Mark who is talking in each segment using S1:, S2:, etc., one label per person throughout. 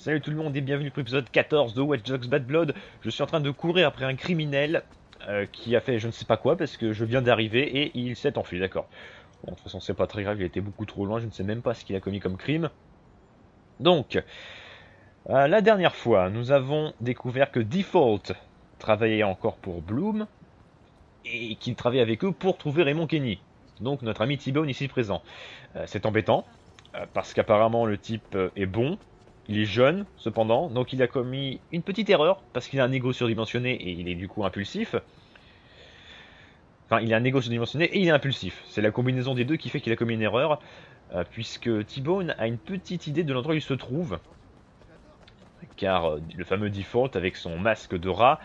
S1: Salut tout le monde et bienvenue pour l'épisode 14 de Watch Dogs Bad Blood. Je suis en train de courir après un criminel qui a fait je ne sais pas quoi parce que je viens d'arriver et il s'est enfui, d'accord. Bon, de toute façon c'est pas très grave, il était beaucoup trop loin, je ne sais même pas ce qu'il a commis comme crime. Donc, la dernière fois, nous avons découvert que Default travaillait encore pour Bloom et qu'il travaillait avec eux pour trouver Raymond Kenny. Donc notre ami T-Bone ici présent. C'est embêtant parce qu'apparemment le type est bon. Il est jeune, cependant, donc il a commis une petite erreur, parce qu'il a un ego surdimensionné et il est du coup impulsif. Enfin, il a un ego surdimensionné et il est impulsif. C'est la combinaison des deux qui fait qu'il a commis une erreur, puisque T-Bone a une petite idée de l'endroit où il se trouve. Car le fameux Default, avec son masque de rat,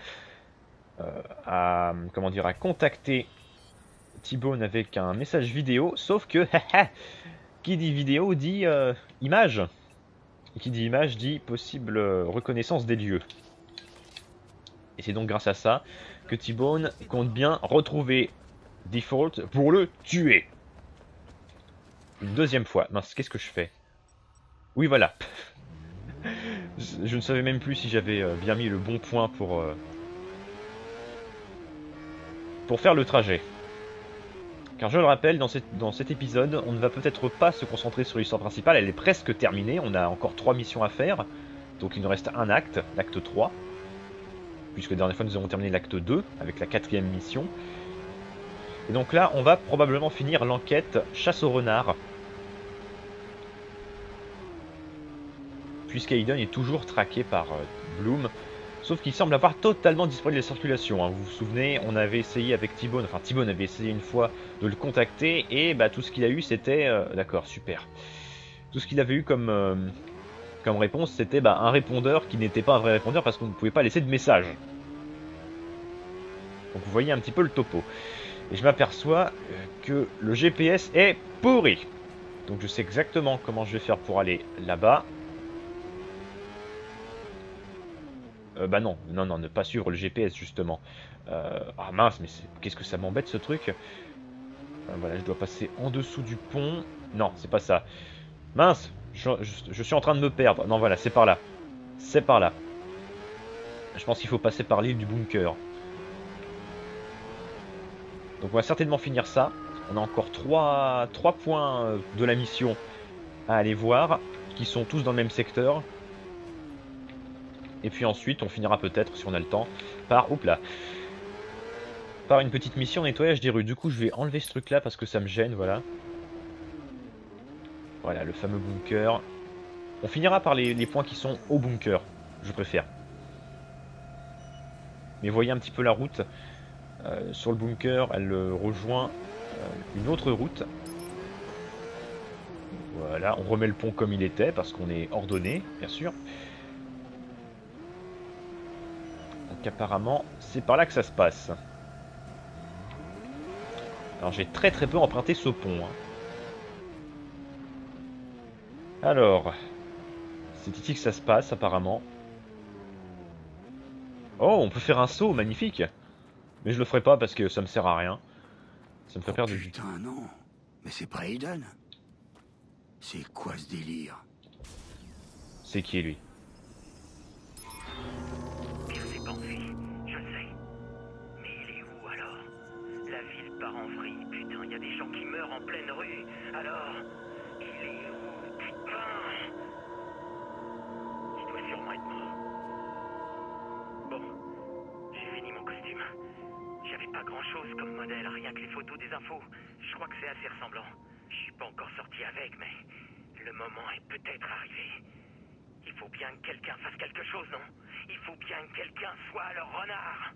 S1: a contacté T-Bone avec un message vidéo, sauf que, qui dit vidéo dit image. Et qui dit image dit possible reconnaissance des lieux. Et c'est donc grâce à ça que T-Bone compte bien retrouver Default pour le tuer. Une deuxième fois. Mince, qu'est-ce que je fais? Oui, voilà. Je ne savais même plus si j'avais bien mis le bon point pour faire le trajet. Car je le rappelle, dans cet épisode, on ne va peut-être pas se concentrer sur l'histoire principale, elle est presque terminée, on a encore 3 missions à faire, donc il nous reste un acte, l'acte 3, puisque la dernière fois nous avons terminé l'acte 2, avec la 4ème mission. Et donc là, on va probablement finir l'enquête chasse au renard, puisqu'Aiden est toujours traqué par Bloom, sauf qu'il semble avoir totalement disparu de la circulation. Hein. Vous vous souvenez, on avait essayé avec T-Bone, enfin T-Bone avait essayé une fois de le contacter, et bah, tout ce qu'il a eu c'était... D'accord, super. Tout ce qu'il avait eu comme réponse, c'était bah, un répondeur qui n'était pas un vrai répondeur parce qu'on ne pouvait pas laisser de message. Donc vous voyez un petit peu le topo. Et je m'aperçois que le GPS est pourri. Donc je sais exactement comment je vais faire pour aller là-bas. Bah non, ne pas suivre le GPS justement. Ah mince, mais qu'est-ce que ça m'embête ce truc. Voilà, je dois passer en dessous du pont. Non, c'est pas ça. Mince, je suis en train de me perdre. Non, voilà, c'est par là. C'est par là. Je pense qu'il faut passer par l'île du bunker. Donc on va certainement finir ça. On a encore 3 points de la mission à aller voir, qui sont tous dans le même secteur. Et puis ensuite, on finira peut-être, si on a le temps, par... Oups là, par une petite mission nettoyage des rues. Du coup, je vais enlever ce truc-là parce que ça me gêne, voilà. Voilà, le fameux bunker. On finira par les points qui sont au bunker, je préfère. Mais voyez un petit peu la route. Sur le bunker, elle rejoint une autre route. Voilà, on remet le pont comme il était, parce qu'on est ordonné, bien sûr. Donc apparemment, c'est par là que ça se passe. Alors j'ai très peu emprunté ce pont. Hein. Alors, c'est ici que ça se passe apparemment. Oh, on peut faire un saut, magnifique. Mais je le ferai pas parce que ça me sert à rien. Ça me fait perdre du temps.
S2: Putain, non. Mais c'est pas Aiden. C'est quoi ce délire?
S1: C'est qui lui?
S3: Pierre s'est enfui, je sais. Mais il est où alors? La ville part en vrille, putain, il y a des gens qui meurent en pleine rue. Alors, il est où, putain? Il doit sûrement être mort. Bon, j'ai fini mon costume. J'avais pas grand chose comme modèle, rien que les photos des infos. Je crois que c'est assez ressemblant. Je suis pas encore sorti avec, mais le moment est peut-être arrivé. Il faut bien que quelqu'un fasse quelque chose, non? Il faut bien que quelqu'un soit le renard.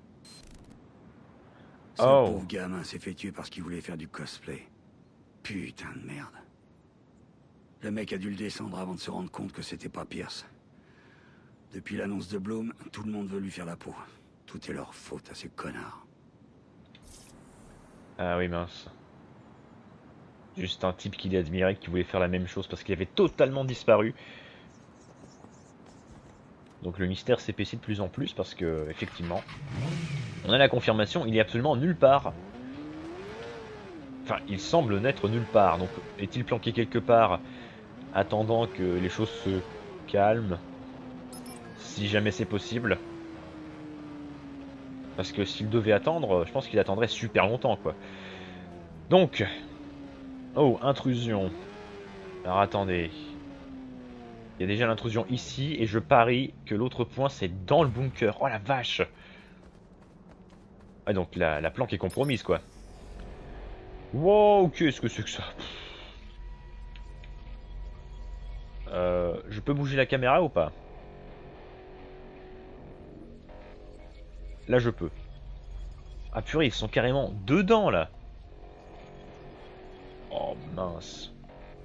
S2: Ce pauvre gamin s'est fait tuer parce qu'il voulait faire du cosplay. Putain de merde. Le mec a dû le descendre avant de se rendre compte que c'était pas Pierce. Depuis l'annonce de Bloom, tout le monde veut lui faire la peau. Tout est leur faute à ces connards.
S1: Ah oui, mince. Juste un type qu'il admirait qui voulait faire la même chose parce qu'il avait totalement disparu. Donc le mystère s'épaissit de plus en plus parce que, effectivement, on a la confirmation, il est absolument nulle part. Enfin, il semble n'être nulle part. Donc, est-il planqué quelque part, attendant que les choses se calment? Si jamais c'est possible. Parce que s'il devait attendre, je pense qu'il attendrait super longtemps, quoi. Donc... Oh, intrusion. Alors attendez. Il y a déjà l'intrusion ici, et je parie que l'autre point, c'est dans le bunker. Oh la vache! Ah, donc la planque est compromise, quoi. Wow, qu'est-ce que c'est que ça? Je peux bouger la caméra ou pas? Là, je peux. Ah purée, ils sont carrément dedans, là. Oh, mince.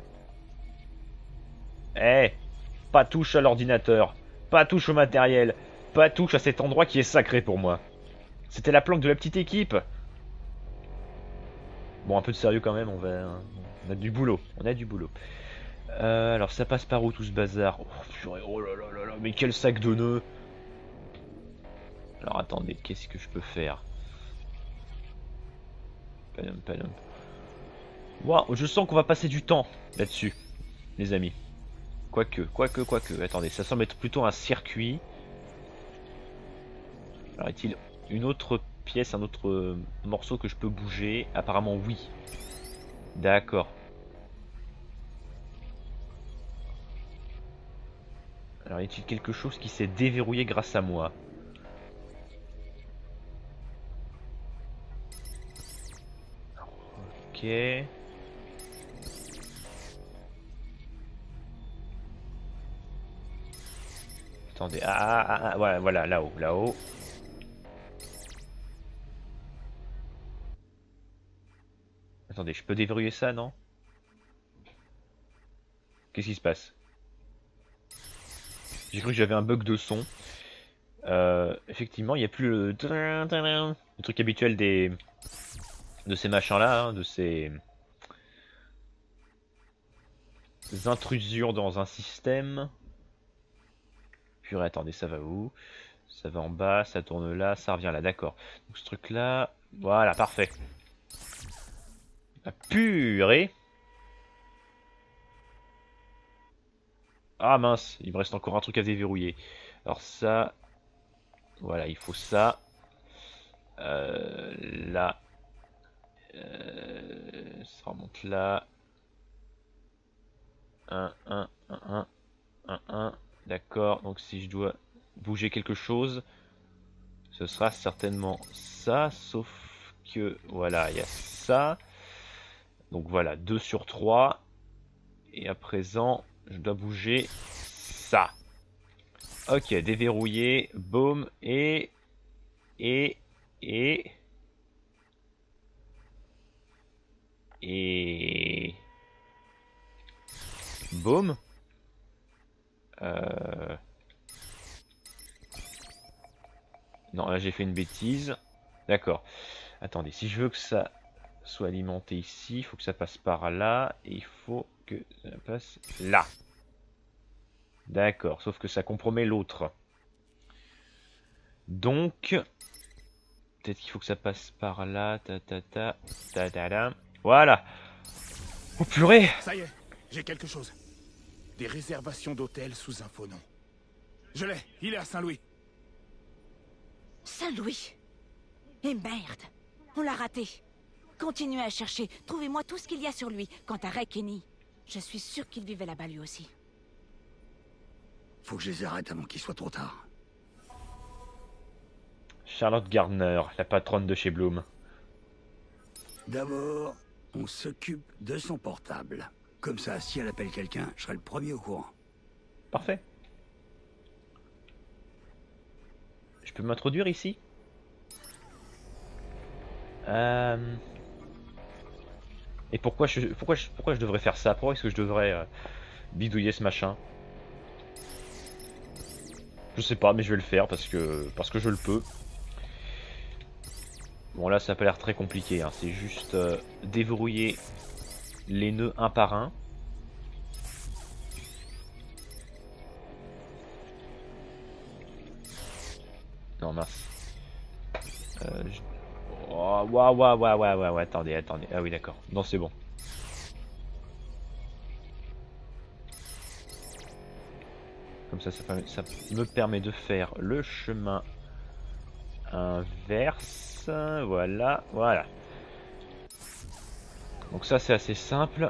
S1: Eh, pas touche à l'ordinateur. Pas touche au matériel. Pas touche à cet endroit qui est sacré pour moi. C'était la planque de la petite équipe. Bon, un peu de sérieux quand même, on a du boulot. On a du boulot. Alors, ça passe par où tout ce bazar? Oh, purée, oh là là là là, mais quel sac de nœuds. Alors, attendez, qu'est-ce que je peux faire? Padam, padam. Wow, je sens qu'on va passer du temps là-dessus, les amis. Quoique. Attendez, ça semble être plutôt un circuit. Alors, est-il une autre pièce, un autre morceau que je peux bouger? Apparemment, oui. D'accord. Alors, y a-t-il quelque chose qui s'est déverrouillé grâce à moi? Ok. Attendez, voilà, là-haut, là-haut. Attendez, je peux déverrouiller ça, non? Qu'est-ce qui se passe? J'ai cru que j'avais un bug de son. Effectivement, il n'y a plus le truc habituel de ces machins-là, hein, de ces intrusions dans un système. Purée, attendez, ça va où? Ça va en bas, ça tourne là, ça revient là, d'accord. Donc ce truc-là, voilà, parfait. Ah, purée! Ah mince, il me reste encore un truc à déverrouiller. Alors ça, voilà, il faut ça. Là, ça remonte là. 1. D'accord, donc si je dois bouger quelque chose, ce sera certainement ça, sauf que, voilà, il y a ça. Donc voilà, 2 sur 3. Et à présent, je dois bouger ça. Ok, déverrouiller, boum, et... Boum. Non, là j'ai fait une bêtise. D'accord. Attendez, si je veux que ça soit alimenté ici, il faut que ça passe par là. Et il faut que ça passe là. D'accord, sauf que ça compromet l'autre. Donc, peut-être qu'il faut que ça passe par là. Voilà. Oh purée!
S4: Ça y est, j'ai quelque chose. Des réservations d'hôtels sous un faux nom. Je l'ai, il est à Saint-Louis.
S5: Saint-Louis. Et merde, on l'a raté. Continuez à chercher, trouvez-moi tout ce qu'il y a sur lui. Quant à Ray Kenny, je suis sûr qu'il vivait là-bas lui aussi.
S2: Faut que je les arrête avant qu'il soit trop tard.
S1: Charlotte Gardner, la patronne de chez Bloom.
S2: D'abord, on s'occupe de son portable. Comme ça, si elle appelle quelqu'un, je serai le premier au courant.
S1: Parfait. Je peux m'introduire ici? Et pourquoi je devrais faire ça? Pourquoi est-ce que je devrais bidouiller ce machin? Je sais pas, mais je vais le faire parce que je le peux. Bon là ça a pas l'air très compliqué, hein. C'est juste déverrouiller les nœuds un par un. Non mince. Oh, ouais, attendez. Ah oui d'accord, non c'est bon. Comme ça me permet de faire le chemin inverse. Voilà, voilà. Donc ça c'est assez simple.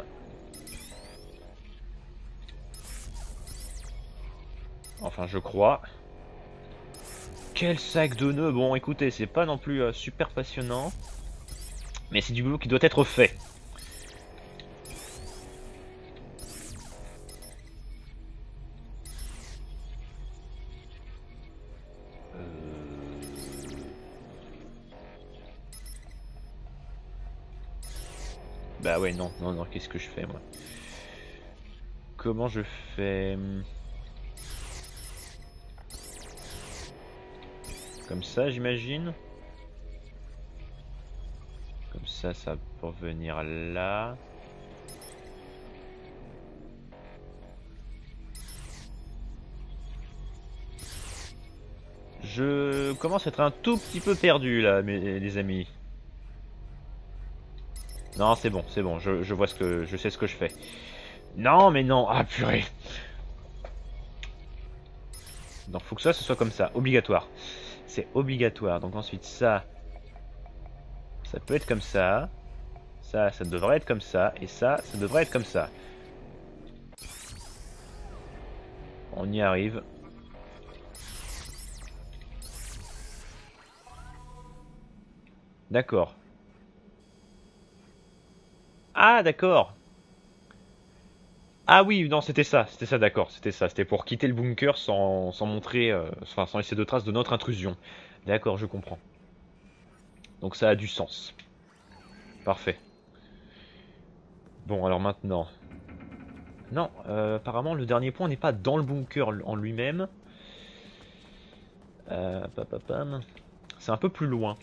S1: Enfin je crois. Quel sac de nœuds. Bon écoutez, c'est pas non plus super passionnant. Mais c'est du boulot qui doit être fait. Bah ouais, non, non, non, qu'est-ce que je fais moi? Comment je fais? Comme ça, j'imagine. Comme ça peut venir là. Je commence à être un tout petit peu perdu là, les amis. Non, c'est bon, je vois je sais ce que je fais. Non, mais non, ah purée. Donc faut que ça, ce soit comme ça, obligatoire. C'est obligatoire. Donc ensuite ça peut être comme ça. Ça devrait être comme ça. Et ça devrait être comme ça. On y arrive. D'accord. Ah, d'accord. Ah oui, non, c'était ça, d'accord, c'était ça. C'était pour quitter le bunker sans montrer, enfin, sans laisser de traces de notre intrusion. D'accord, je comprends. Donc ça a du sens. Parfait. Bon, alors maintenant... Non, apparemment, le dernier point n'est pas dans le bunker en lui-même. C'est un peu plus loin.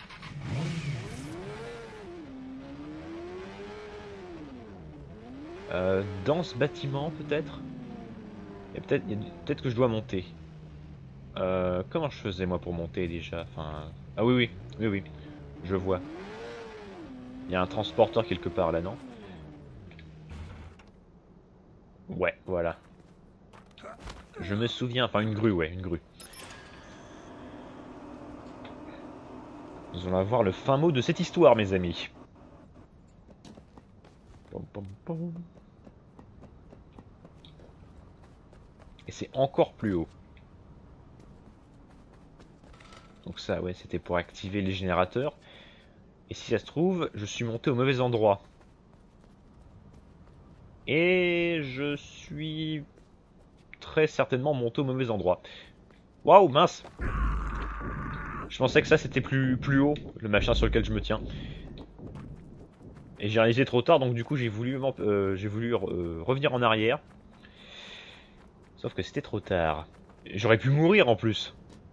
S1: Dans ce bâtiment, peut-être. Peut-être que je dois monter. Comment je faisais, moi, pour monter, déjà? Enfin... Ah oui, oui, je vois. Il y a un transporteur quelque part, là, non? Ouais, voilà. Je me souviens, enfin une grue, ouais, une grue. Nous allons avoir le fin mot de cette histoire, mes amis. Pom, pom, pom. Et c'est encore plus haut. Donc ça, ouais, c'était pour activer les générateurs. Et si ça se trouve, je suis monté au mauvais endroit. Et je suis très certainement monté au mauvais endroit. Waouh, mince! Je pensais que ça c'était plus haut, le machin sur lequel je me tiens. Et j'ai réalisé trop tard, donc du coup j'ai voulu revenir en arrière. Sauf que c'était trop tard. J'aurais pu mourir en plus.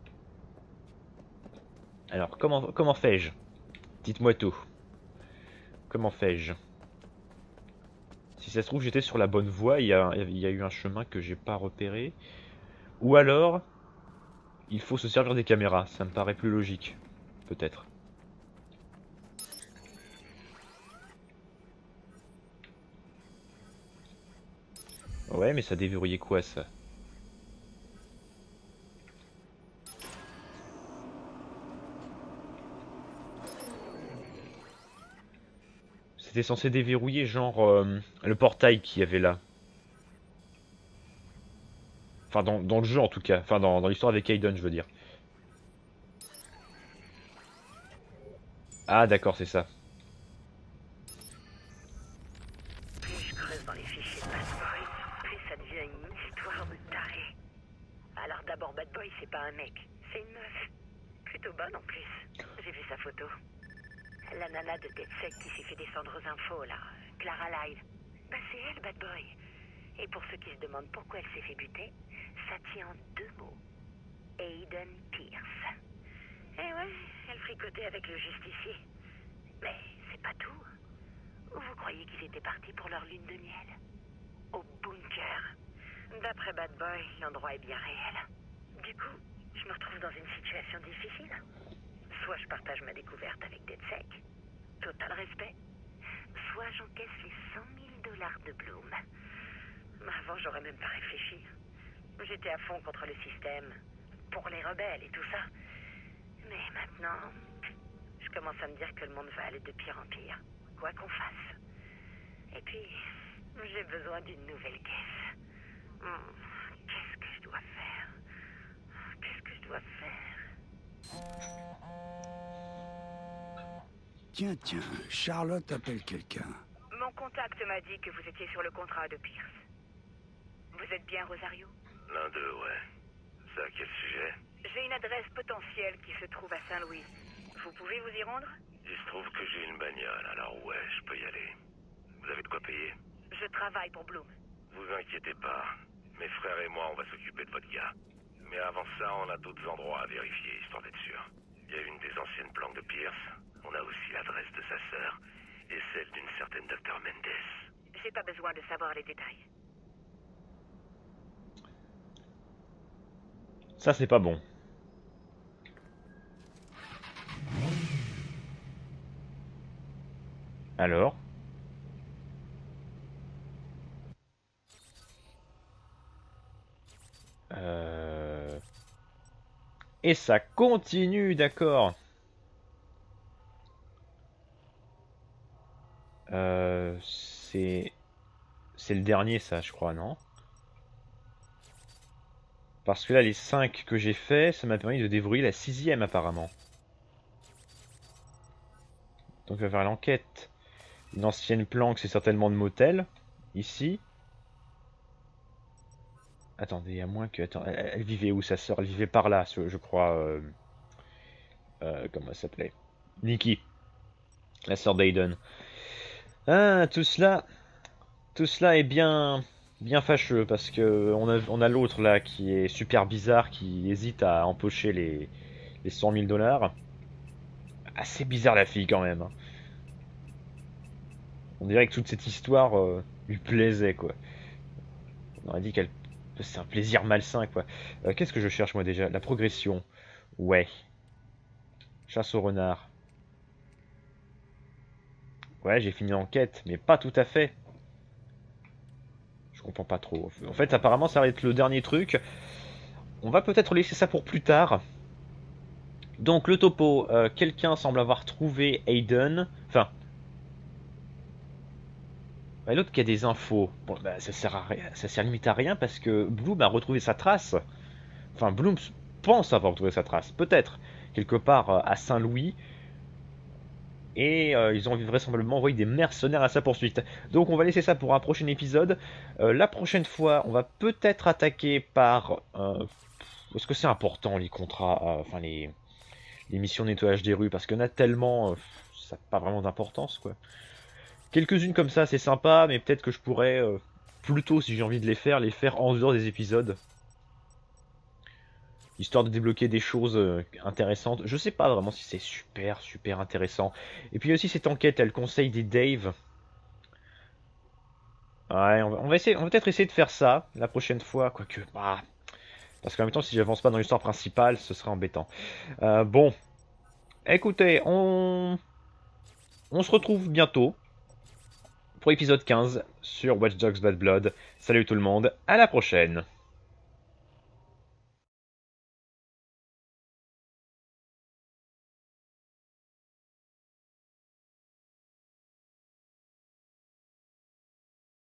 S1: Alors comment fais-je? Dites-moi tout. Comment fais-je? Si ça se trouve j'étais sur la bonne voie, il y a eu un chemin que j'ai pas repéré. Ou alors, il faut se servir des caméras, ça me paraît plus logique. Peut-être. Ouais, mais ça déverrouillait quoi ça? C'était censé déverrouiller genre le portail qu'il y avait là. Enfin dans le jeu en tout cas. Enfin dans l'histoire avec Aiden je veux dire. Ah d'accord c'est ça.
S3: Plus je creuse dans les fichiers de Bad Boy, plus ça devient une histoire de taré. Alors d'abord Bad Boy c'est pas un mec, c'est une meuf. Plutôt bonne en plus. J'ai vu sa photo. La nana de DedSec qui s'est fait descendre aux infos là, Clara Live. Bah c'est elle Bad Boy. Et pour ceux qui se demandent pourquoi elle s'est fait buter, ça tient en 2 mots. Aiden Pierce. Eh ouais, elle fricotait avec le justicier. Mais c'est pas tout. Ou vous croyez qu'ils étaient partis pour leur lune de miel? Au bunker. D'après Bad Boy, l'endroit est bien réel. Du coup, je me retrouve dans une situation difficile. Soit je partage ma découverte avec DedSec, total respect. Soit j'encaisse les $100 000 de Bloom. Avant, j'aurais même pas réfléchi. J'étais à fond contre le système, pour les rebelles et tout ça. Mais maintenant, je commence à me dire que le monde va aller de pire en pire, quoi qu'on fasse. Et puis, j'ai besoin d'une nouvelle caisse. Qu'est-ce que je dois faire? Qu'est-ce que je dois faire?
S2: Tiens, Charlotte appelle quelqu'un.
S3: Mon contact m'a dit que vous étiez sur le contrat de Pierce. Vous êtes bien Rosario?
S6: L'un d'eux, ouais. C'est à quel sujet?
S3: J'ai une adresse potentielle qui se trouve à Saint-Louis. Vous pouvez vous y rendre?
S6: Il se trouve que j'ai une bagnole, alors ouais, je peux y aller. Vous avez de quoi payer?
S3: Je travaille pour Bloom.
S6: Vous inquiétez pas. Mes frères et moi, on va s'occuper de votre gars. Mais avant ça, on a d'autres endroits à vérifier, histoire d'être sûr. Il y a une des anciennes planques de Pierce. On a aussi l'adresse de sa sœur et celle d'une certaine Dr. Mendes.
S3: J'ai pas besoin de savoir les détails.
S1: Ça, c'est pas bon. Alors? Et ça continue, d'accord. C'est le dernier, ça, je crois, non? Parce que là, les 5 que j'ai fait, ça m'a permis de déverrouiller la 6ème, apparemment. Donc, on va faire l'enquête. Une ancienne planque, c'est certainement de motel. Ici. Attendez, à moins que... Attends, elle vivait où, sa sœur? Elle vivait par là, je crois. Comment elle s'appelait? Nikki. La sœur d'Aiden. Ah, tout cela est bien fâcheux, parce que on a l'autre, là, qui est super bizarre, qui hésite à empocher les 100 000 $. Assez bizarre, la fille, quand même. Hein. On dirait que toute cette histoire lui plaisait, quoi. On aurait dit qu'elle... C'est un plaisir malsain, quoi. Qu'est-ce que je cherche, moi, déjà? La progression. Ouais. Chasse au renard. Ouais, j'ai fini l'enquête, mais pas tout à fait. Je comprends pas trop. En fait, apparemment, ça va être le dernier truc. On va peut-être laisser ça pour plus tard. Donc, le topo. Quelqu'un semble avoir trouvé Aiden. Enfin... Bah, l'autre qui a des infos. Bon, bah, ça sert à rien. Ça sert limite à rien parce que Bloom a retrouvé sa trace. Enfin, Bloom pense avoir retrouvé sa trace. Peut-être. Quelque part à Saint-Louis. Et ils ont vraisemblablement envoyé des mercenaires à sa poursuite. Donc on va laisser ça pour un prochain épisode. La prochaine fois, on va peut-être attaquer par... Est-ce que c'est important les contrats, enfin les missions de nettoyage des rues? Parce qu'il y en a tellement, ça n'a pas vraiment d'importance, quoi. Quelques-unes comme ça, c'est sympa, mais peut-être que je pourrais, plutôt si j'ai envie de les faire en dehors des épisodes. Histoire de débloquer des choses intéressantes. Je sais pas vraiment si c'est super intéressant. Et puis aussi cette enquête, elle conseille des Dave. Ouais, on va peut-être essayer de faire ça la prochaine fois, quoique, bah, parce qu'en même temps, si j'avance pas dans l'histoire principale, ce serait embêtant. Bon, écoutez, on se retrouve bientôt pour épisode 15 sur Watch Dogs Bad Blood. Salut tout le monde, à la prochaine.